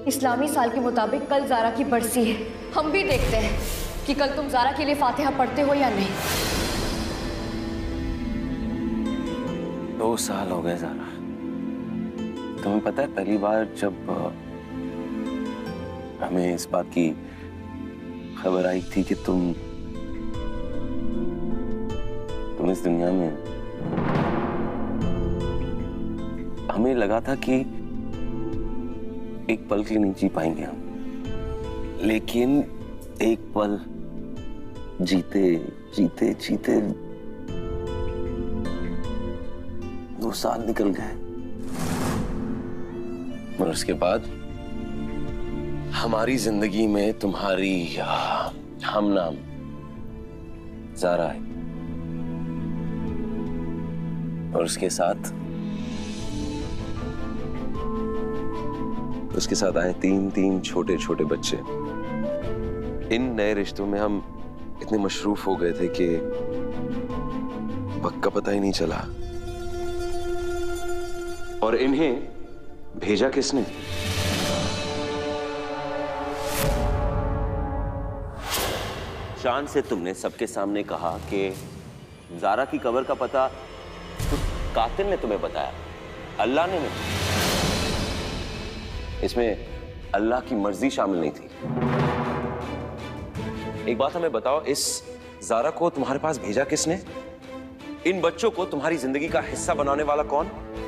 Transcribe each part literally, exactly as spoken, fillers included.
इस्लामी साल के मुताबिक कल ज़ारा की बरसी है। हम भी देखते हैं कि कल तुम ज़ारा के लिए फातिहा पढ़ते हो या नहीं। दो साल हो गए ज़ारा। तुम्हें पता है पहली बार जब हमें इस बात की खबर आई थी कि तुम तुम इस दुनिया में, हमें लगा था कि एक पल के लिए नहीं जी पाएंगे हम, लेकिन एक पल जीते जीते जीते दो साल निकल गए। और उसके बाद हमारी जिंदगी में तुम्हारी हम नाम ज़ारा है, और उसके साथ उसके साथ आए तीन तीन छोटे छोटे बच्चे। इन नए रिश्तों में हम इतने मशरूफ हो गए थे कि वक्त का पता ही नहीं चला। और इन्हें भेजा किसने? शान से तुमने सबके सामने कहा कि ज़ारा की कब्र का पता तो कातिल ने तुम्हें बताया, अल्लाह ने नहीं। इसमें अल्लाह की मर्जी शामिल नहीं थी। एक बात हमें बताओ, इस ज़ारा को तुम्हारे पास भेजा किसने? इन बच्चों को तुम्हारी जिंदगी का हिस्सा बनाने वाला कौन?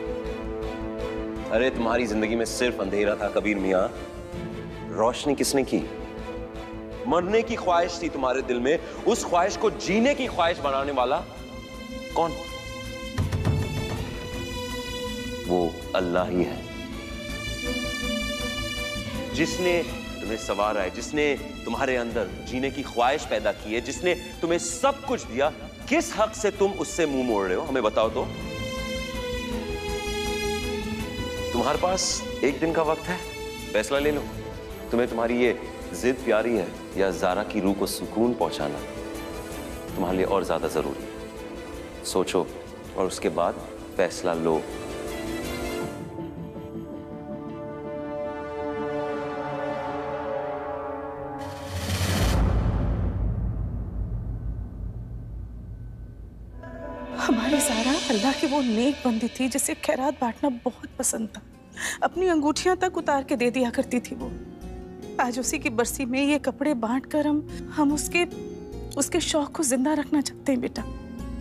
अरे तुम्हारी जिंदगी में सिर्फ अंधेरा था कबीर मियां, रोशनी किसने की? मरने की ख्वाहिश थी तुम्हारे दिल में, उस ख्वाहिश को जीने की ख्वाहिश बनाने वाला कौन? वो अल्लाह ही है, जिसने तुम्हें संवारा है, जिसने तुम्हारे अंदर जीने की ख्वाहिश पैदा की है, जिसने तुम्हें सब कुछ दिया। किस हक से तुम उससे मुंह मोड़ रहे हो, हमें बताओ तो। तुम्हारे पास एक दिन का वक्त है, फैसला ले लो। तुम्हें तुम्हारी ये जिद प्यारी है या ज़ारा की रूह को सुकून पहुंचाना तुम्हारे लिए और ज्यादा जरूरी है? सोचो और उसके बाद फैसला लो। हमारी ज़ारा अल्लाह की वो नेक बंदी थी जिसे खैरात बांटना बहुत पसंद था। अपनी अंगूठियां तक उतार के दे दिया करती थी वो। आज उसी की बरसी में ये कपड़े बांट कर हम हम उसके उसके शौक को जिंदा रखना चाहते हैं बेटा।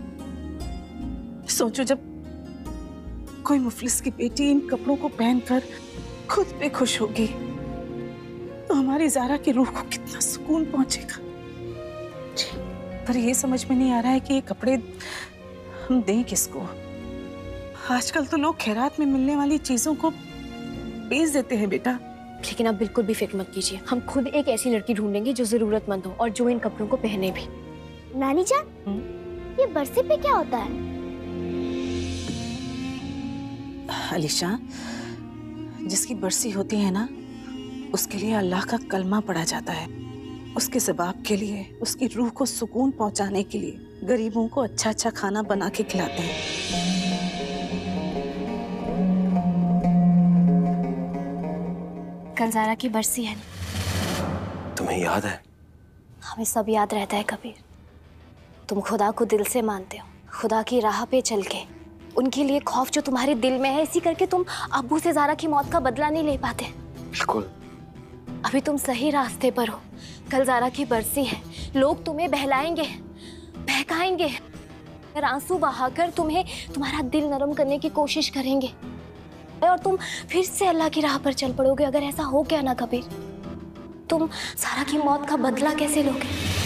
सोचो, जब कोई मुफलिस की बेटी इन कपड़ों को पहनकर खुद पे खुश होगी तो हमारी ज़ारा की रूह को कितना सुकून पहुंचेगा। पर ये समझ में नहीं आ रहा है कि ये कपड़े हम दें किसको। आजकल तो लोग खैरात में मिलने वाली चीजों को बेच देते हैं बेटा। लेकिन आप बिल्कुल भी फिक्र मत कीजिए, हम खुद एक ऐसी लड़की ढूंढेंगे जो जरूरतमंद हो और जो इन कपड़ों को पहने भी। नानी जान, ये बरसी पे क्या होता है? अलीशा, जिसकी बरसी होती है ना, उसके लिए अल्लाह का कलमा पढ़ा जाता है। उसके सबाब के लिए, उसकी रूह को सुकून पहुंचाने के लिए गरीबों को अच्छा अच्छा खाना बना के खिलाते हैं। कल ज़ारा की बरसी है। तुम्हें याद है? हमें सब याद रहता है कबीर। तुम खुदा को दिल से मानते हो, खुदा की राह पे चल के उनके लिए खौफ जो तुम्हारे दिल में है, इसी करके तुम अब्बू से ज़ारा की मौत का बदला नहीं ले पाते। बिल्कुल। अभी तुम सही रास्ते पर हो। कल ज़ारा की बरसी है, लोग तुम्हें बहलाएंगे, बहकाएंगे, और आंसू बहाकर तुम्हें तुम्हारा दिल नरम करने की कोशिश करेंगे और तुम फिर से अल्लाह की राह पर चल पड़ोगे। अगर ऐसा हो गया ना कबीर, तुम ज़ारा की मौत का बदला कैसे लोगे?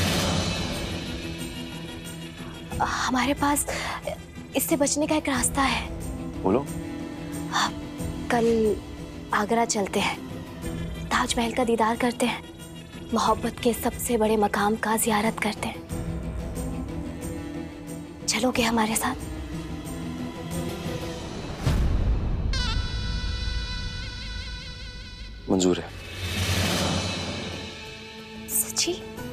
हमारे पास इससे बचने का एक रास्ता है। बोलो। कल आगरा चलते हैं, ताजमहल का दीदार करते हैं, मोहब्बत के सबसे बड़े मकाम का जियारत करते हैं। चलोगे हमारे साथ? मंजूर है। सच्ची?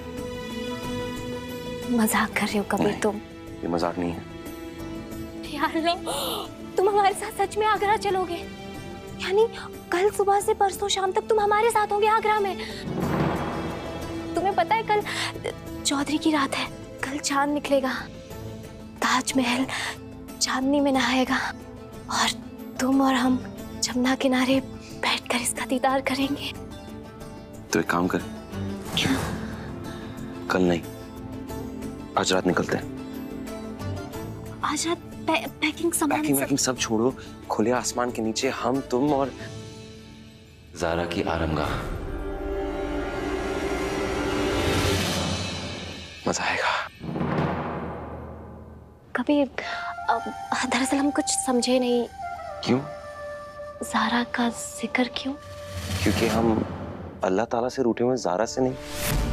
मजाक कर रहे हो कबीर तुम? ये मजाक नहीं है। यार लो, तुम हमारे साथ सच में आगरा चलोगे? यानी कल सुबह से परसों शाम तक तुम हमारे साथ होंगे आगरा में। तुम्हें पता है कल चौधरी की रात है, कल चांद निकलेगा, ताजमहल चांदनी में नहाएगा और तुम और हम जमुना किनारे बैठकर इसका दीदार करेंगे। तो एक काम कर, क्या? कल नहीं, आज रात निकलते हैं। आज रात पै, पैकिंग सामान पैकिंग सब... वैकिंग सब छोड़ो, खुले आसमान के नीचे हम, तुम और ज़ारा की आरामगाह। मजा आएगा। कभी दरअसल हम कुछ समझे नहीं। क्यों? ज़ारा का जिक्र क्यों? क्योंकि हम अल्लाह ताला से रूठे हुए, ज़ारा से नहीं।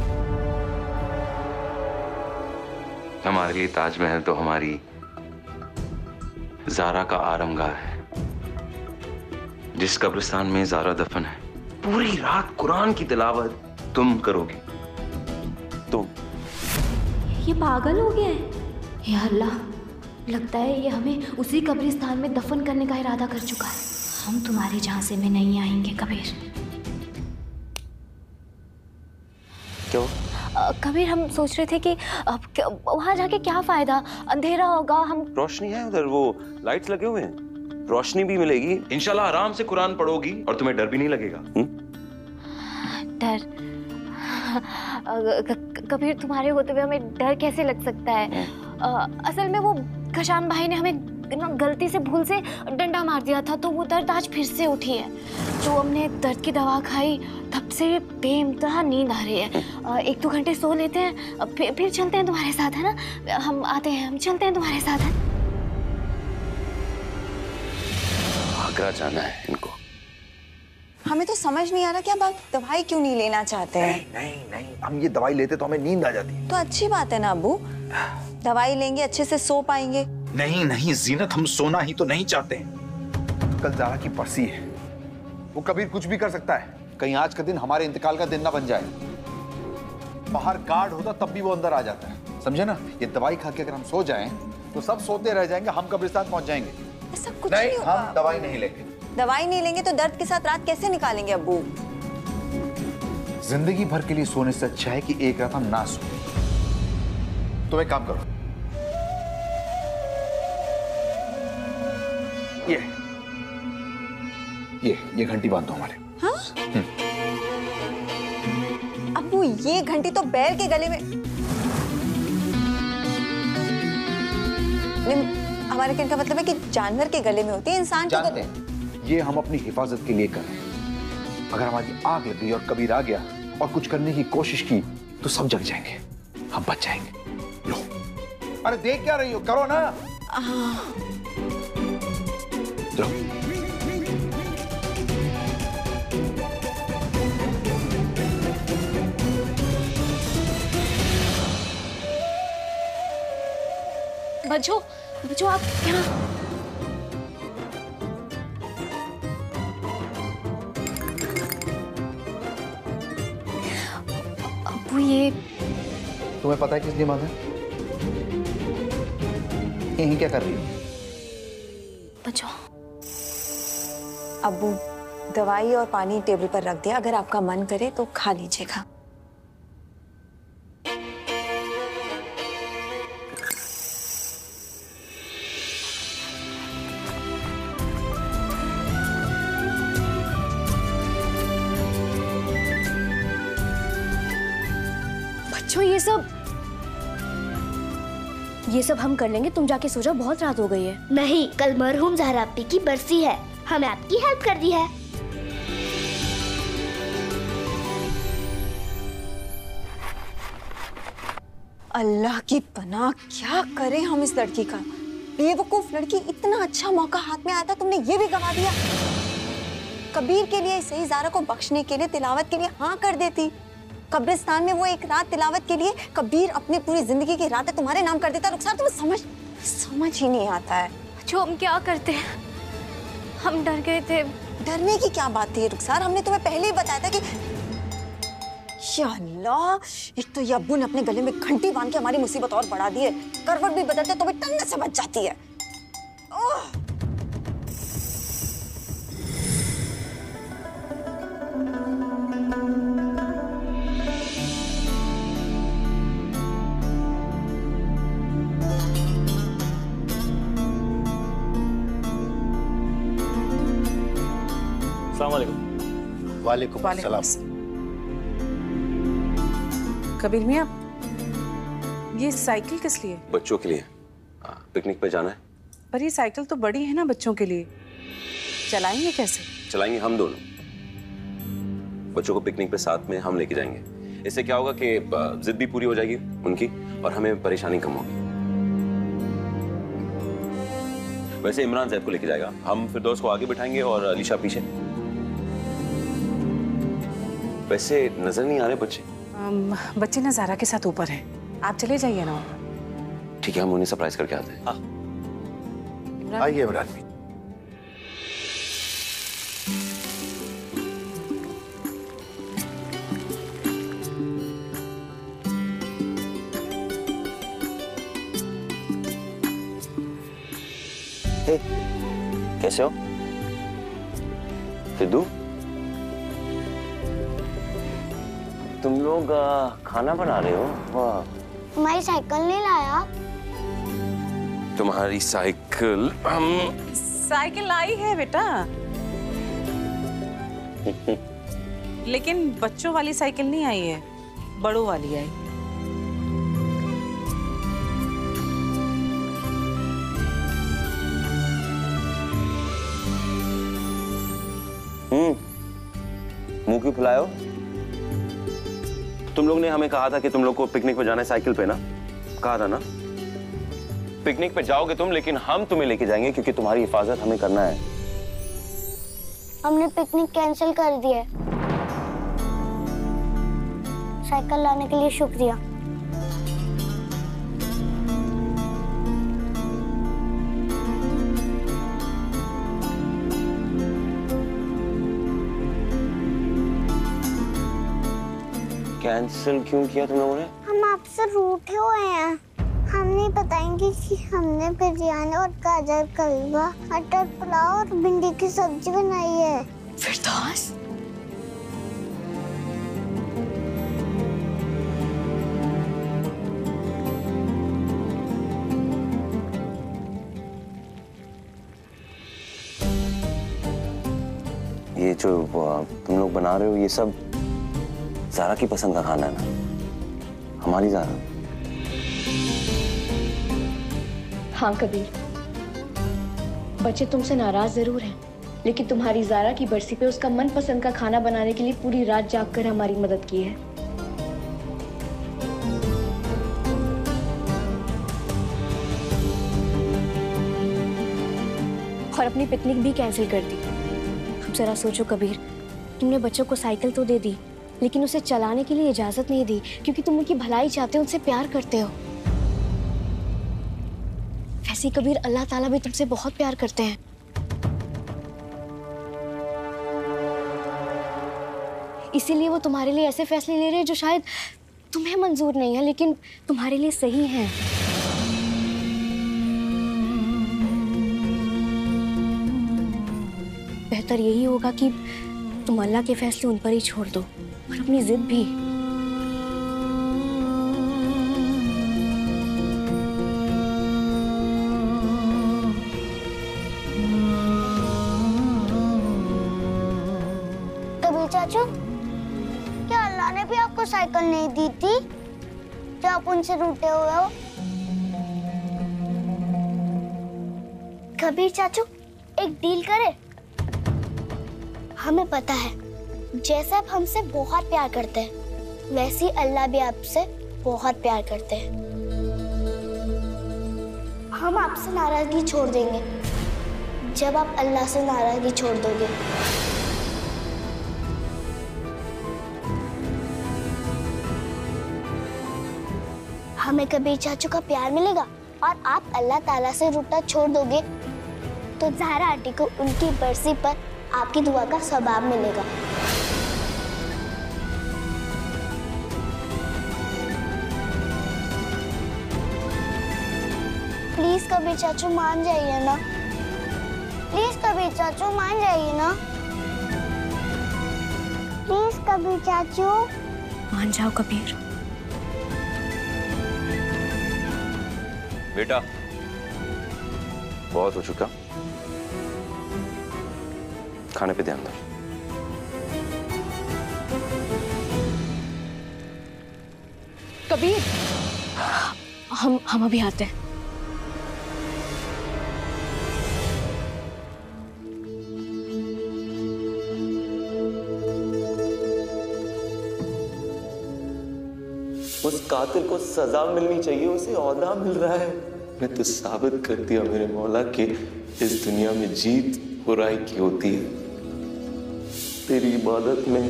हमारे लिए ताजमहल तो हमारी ज़ारा का आरामगाह है। जिस कब्रिस्तान में ज़ारा दफन है, पूरी रात कुरान की तिलावत तुम करोगे। तुम ये पागल हो गया है। या अल्लाह, लगता है ये हमें उसी कब्रिस्तान में दफन करने का इरादा कर चुका है। हम तुम्हारे झांसे में नहीं आएंगे कबीर। क्यों? कबीर, हम सोच रहे थे कि अब वहां जाके क्या फायदा, अंधेरा होगा। हम रोशनी है उधर, वो लाइट्स लगे हुए हैं, रोशनी भी मिलेगी। इंशाल्लाह आराम से कुरान पढ़ोगी और तुम्हें डर भी नहीं लगेगा। हुँ? डर? कबीर, तुम्हारे होते हुए हमें डर कैसे लग सकता है? आ, असल में वो कशान भाई ने हमें गलती से भूल से डंडा मार दिया था, तो वो दर्द आज फिर से उठी है। जो हमने दर्द की दवा खाई, तब से बेइंतहा नींद आ रही है। आ, एक दो घंटे सो लेते हैं, फिर फिर चलते हैं तुम्हारे साथ, है ना? हम आते हैं, हम चलते हैं तुम्हारे साथ, है? आगरा जाना है इनको। हमें तो समझ नहीं आ रहा कि अब आप दवाई क्यों नहीं लेना चाहते हैं? नहीं नहीं नहीं, हम ये दवाई लेते तो हमें नींद आ जाती है। तो अच्छी बात है ना अब्बू, दवाई लेंगे, अच्छे से सो पाएंगे। नहीं नहीं जीनत, हम सोना ही तो नहीं चाहते हैं। कल ज़ारा की बरसी है, वो कबीर कुछ भी कर सकता है। कहीं आज का दिन हमारे इंतकाल का दिन ना बन जाए। बाहर गार्ड होता तब भी वो अंदर आ जाता है, समझे ना? ये दवाई खा के अगर हम सो जाएं तो सब सोते रह जाएंगे, हम कब्रिस्तान पहुंच जाएंगे। ऐसा कुछ नहीं, नहीं होगा। हम दवाई नहीं लेंगे। दवाई नहीं लेंगे तो दर्द के साथ रात कैसे निकालेंगे अब्बू? जिंदगी भर के लिए सोने से अच्छा है कि एक रात हम ना सो। तो एक काम करो, ये ये ये घंटी बांध दो हमारे। हाँ? अब्बू, ये घंटी तो बैल के गले में। नहीं, हमारे कहने का मतलब है कि जानवर के गले में होती है, इंसान के जानते गले। हैं, ये हम अपनी हिफाजत के लिए कर रहे हैं। अगर हमारी आग लग गई और कबीर आ गया और कुछ करने की कोशिश की तो सब जग जाएंगे, हम बच जाएंगे। लो, अरे देख क्या रही हो, करो ना। लो। बच्चों, बच्चों आप यहाँ। अब्बू, ये तुम्हें पता है किस लिए बांधा है? यहीं क्या कर रही हो? बच्चों, अब्बू, दवाई और पानी टेबल पर रख दिया, अगर आपका मन करे तो खा लीजिएगा। बच्चों, ये सब ये सब हम कर लेंगे, तुम जाके सो जाओ, बहुत रात हो गई है। नहीं, कल मरहूम ज़हरा आपी की बरसी है, हमें आपकी हेल्प कर दी है। अल्लाह की पनाह, क्या करें हम इस लड़की का? बेवकूफ लड़की, इतना अच्छा मौका हाथ में आया था, तुमने ये भी गवा दिया। कबीर के लिए सही, ज़ारा को बख्शने के लिए, तिलावत के लिए हाँ कर देती। कब्रिस्तान में वो एक रात तिलावत के लिए कबीर अपनी पूरी जिंदगी की रातें तुम्हारे नाम कर देता। रुखसार, तुम्हें समझ समझ ही नहीं आता है। जो हम क्या करते हैं, हम डर गए थे। डरने की क्या बात थी रुखसार, हमने तुम्हें पहले ही बताया था कि या अल्लाह, एक तो ये अब्बू ने अपने गले में घंटी बांध के हमारी मुसीबत और बढ़ा दी है। करवट भी बदलते तो भी टन्ने से बच जाती है। अस्सलाम वालेकुम। वालेकुम सलाम। कबीर मियाँ, ये साइकिल किस लिए? बच्चों के लिए, पिकनिक पे जाना है। पर ये साइकिल तो बड़ी है ना बच्चों के लिए, चलाएंगे कैसे? चलाएंगे हम दोनों, बच्चों को पिकनिक पे साथ में हम लेके जाएंगे। इससे क्या होगा कि जिद भी पूरी हो जाएगी उनकी और हमें परेशानी कम होगी। वैसे इमरान जैद को लेके जाएगा, हम फिरदौस को आगे बिठाएंगे और अलीशा पीछे। वैसे नजर नहीं आ रहे बच्चे। um, बच्चे ना ज़ारा के साथ ऊपर हैं, आप चले जाइए ना। ठीक है, हम उन्हें सरप्राइज करके आते हैं। हाँ आइए इमरान भी। हे, कैसे हो फिदू? तुम लोग आ, खाना बना रहे हो? वाह। तुम्हारी साइकिल नहीं लाया? तुम्हारी साइकिल हम साइकिल आई है बेटा, लेकिन बच्चों वाली साइकिल नहीं आई है, बड़ों वाली आई। हम्म, मुंह क्यों फुलाए हो? तुम लोग ने हमें कहा था कि तुम लोग को पिकनिक पे जाना है साइकिल पे ना? कहा था ना? पिकनिक पे जाओगे तुम, लेकिन हम तुम्हें लेके जाएंगे क्योंकि तुम्हारी हिफाजत हमें करना है। हमने पिकनिक कैंसिल कर दिया। साइकिल लाने के लिए शुक्रिया। कैंसिल क्यों किया तुम लोगों ने? हम आपसे रूठे हुए हैं। हम नहीं बताएंगे कि हमने बिरयानी और गाजर का हलवा, मटर पुलाव और भिंडी की सब्जी बनाई है। फिरदौस, ये जो तुम लोग बना रहे हो ये सब ज़ारा की पसंद का खाना है ना? हमारी ज़ारा। हाँ कबीर, बच्चे तुमसे नाराज जरूर हैं, लेकिन तुम्हारी ज़ारा की बरसी पे उसका मनपसंद का खाना बनाने के लिए पूरी रात जागकर हमारी मदद की है। और अपनी पिकनिक भी कैंसिल कर दी। अब जरा सोचो कबीर, तुमने बच्चों को साइकिल तो दे दी, लेकिन उसे चलाने के लिए इजाजत नहीं दी क्योंकि तुम उनकी भलाई चाहते हो, उनसे प्यार करते हो। वैसे कबीर, अल्लाह ताला भी तुमसे बहुत प्यार करते हैं। इसीलिए वो तुम्हारे लिए ऐसे फैसले ले रहे हैं जो शायद तुम्हें मंजूर नहीं है, लेकिन तुम्हारे लिए सही हैं। बेहतर यही होगा कि तुम अल्लाह के फैसले उन पर ही छोड़ दो और अपनी जिद भी। कबीर चाचू, क्या अल्लाह ने भी आपको साइकिल नहीं दी थी जो आप उनसे रूठे हुए हो? कबीर चाचू, एक डील करें? हमें पता है जैसे आप हमसे बहुत प्यार करते हैं, वैसे ही अल्लाह भी आपसे बहुत प्यार करते हैं। हम आपसे नाराजगी छोड़ देंगे जब आप अल्लाह से नाराजगी छोड़ दोगे। हमें कबीर चाचू का प्यार मिलेगा और आप अल्लाह ताला से रूठना छोड़ दोगे तो ज़ाहरा आंटी को उनकी बरसी पर आपकी दुआ का सवाब मिलेगा। प्लीज कबीर चाचू मान जाइए ना, प्लीज कबीर चाचू मान जाइए ना, प्लीज कबीर चाचू। मान जाओ कबीर। बेटा, बहुत हो चुका, खाने पे ध्यान दो। कबीर, हम हम अभी आते हैं। उस कातिल को सजा मिलनी चाहिए, उसे ओहदा मिल रहा है। मैं तो साबित कर दिया मेरे मौला कि इस दुनिया में जीत बुराई की होती है। तेरी इबादत में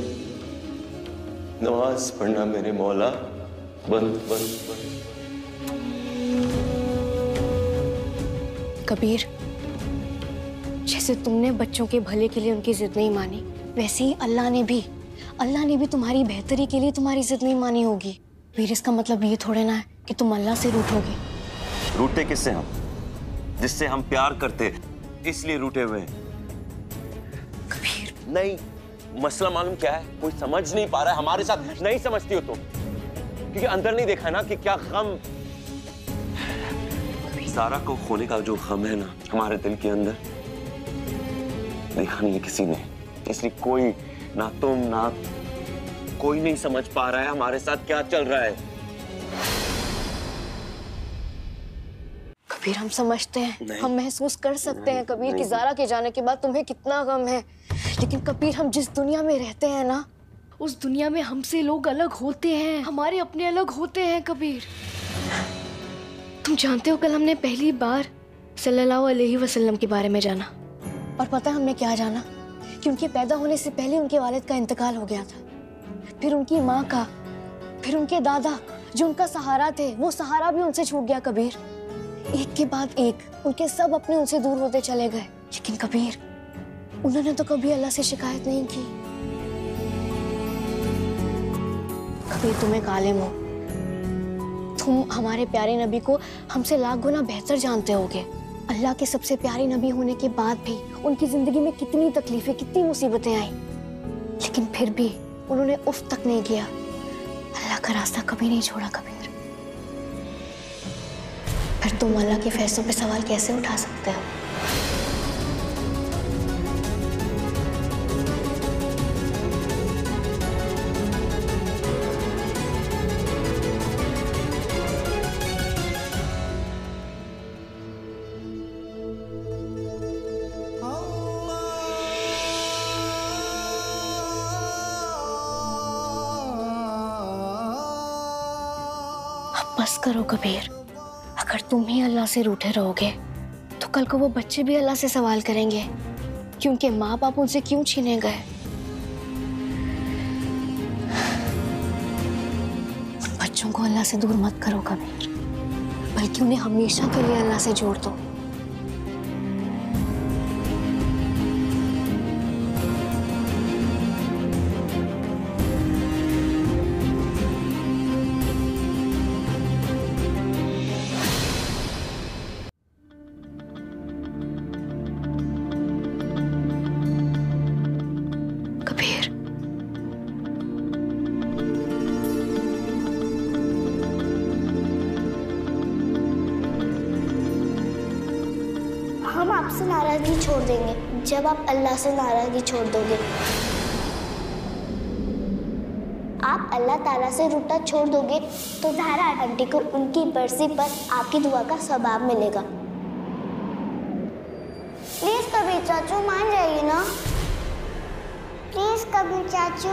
नमाज पढ़ना मेरे मौला बंद बंद बंद। कबीर, जैसे तुमने बच्चों के भले के लिए उनकी जिद नहीं मानी, वैसे ही अल्लाह ने भी अल्लाह ने भी तुम्हारी बेहतरी के लिए तुम्हारी जिद नहीं मानी होगी। फिर इसका मतलब ये थोड़े ना है कि तुम अल्लाह से रूठोगे। रूठे किससे? हम जिससे हम प्यार करते इसलिए रूठे हुए हैं। कबीर, नहीं, मसला मालूम क्या है? कोई समझ नहीं पा रहा है हमारे साथ। नहीं समझती हो तुम, क्योंकि अंदर नहीं देखा ना कि क्या गम। सारा को खोने का जो गम है ना हमारे दिल के अंदर, देखा नहीं है किसी ने। इसलिए कोई, ना तुम ना कोई नहीं समझ पा रहा है हमारे साथ क्या चल रहा है। कबीर, हम समझते हैं, हम महसूस कर सकते हैं कबीर कि नहीं। ज़ारा के जाने के बाद तुम्हें कितना गम है। लेकिन कबीर, हम जिस दुनिया में रहते हैं ना, उस दुनिया में हमसे लोग अलग होते हैं, हमारे अपने अलग होते हैं कबीर। तुम जानते हो, कल हमने पहली बार सल्लल्लाहु अलैहि वसल्लम के बारे में जाना। और पता है हमने क्या जाना? कि उनके पैदा होने से पहले उनके वालिद का इंतकाल हो गया था, फिर उनकी माँ का, फिर उनके दादा जो उनका सहारा थे, वो सहारा भी उनसे छूट गया कबीर। एक के बाद एक उनके सब अपने उनसे दूर होते चले गए। लेकिन कबीर, उन्होंने तो कभी अल्लाह से शिकायत नहीं की। कबीर, तुम एक आलिम हो, तुम हमारे प्यारे नबी को हमसे लाख गुना बेहतर जानते होगे। अल्लाह के सबसे प्यारे नबी होने के बाद भी उनकी जिंदगी में कितनी तकलीफें, कितनी मुसीबतें आई, लेकिन फिर भी उन्होंने उफ तक नहीं किया। अल्लाह का रास्ता कभी नहीं छोड़ा कबीर। फिर तुम अल्लाह के फैसलों पे सवाल कैसे उठा सकते हो? अब बस करो कबीर। अगर तुम ही अल्लाह से रूठे रहोगे तो कल को वो बच्चे भी अल्लाह से सवाल करेंगे कि उनके माँ बाप उनसे क्यों छीने गए। उन बच्चों को अल्लाह से दूर मत करो कबीर, बल्कि उन्हें हमेशा के लिए अल्लाह से जोड़ दो। हम आपसे नाराजगी छोड़ देंगे जब आप अल्लाह से नाराजगी छोड़ दोगे। आप अल्लाह ताला से रूठना छोड़ दोगे तो ज़ाहरा आंटी को उनकी बरसी पर आपकी दुआ का सवाब मिलेगा। प्लीज कबीर चाचू, मान जाइए ना। प्लीज कबीर चाचू।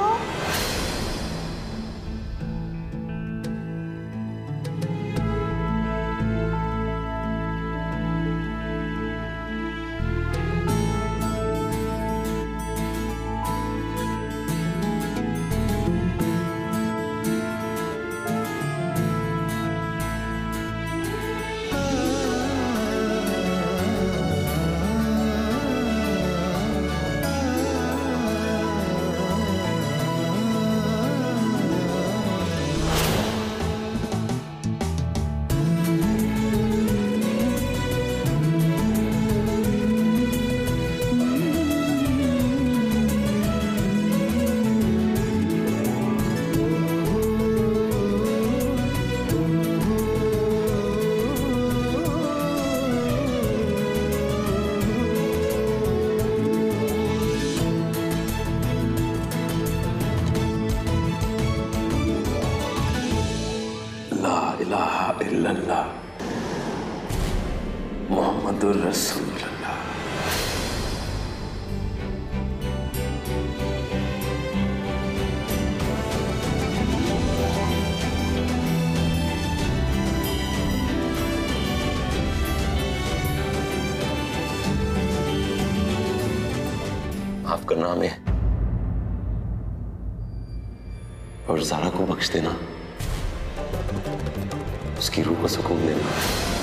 इलाहा इल्लल्लाह मुहम्मदुर रसूलुल्लाह। माफ करना हमें और ज़ारा को बख्श देना, उसकी रूह को सुकून देना।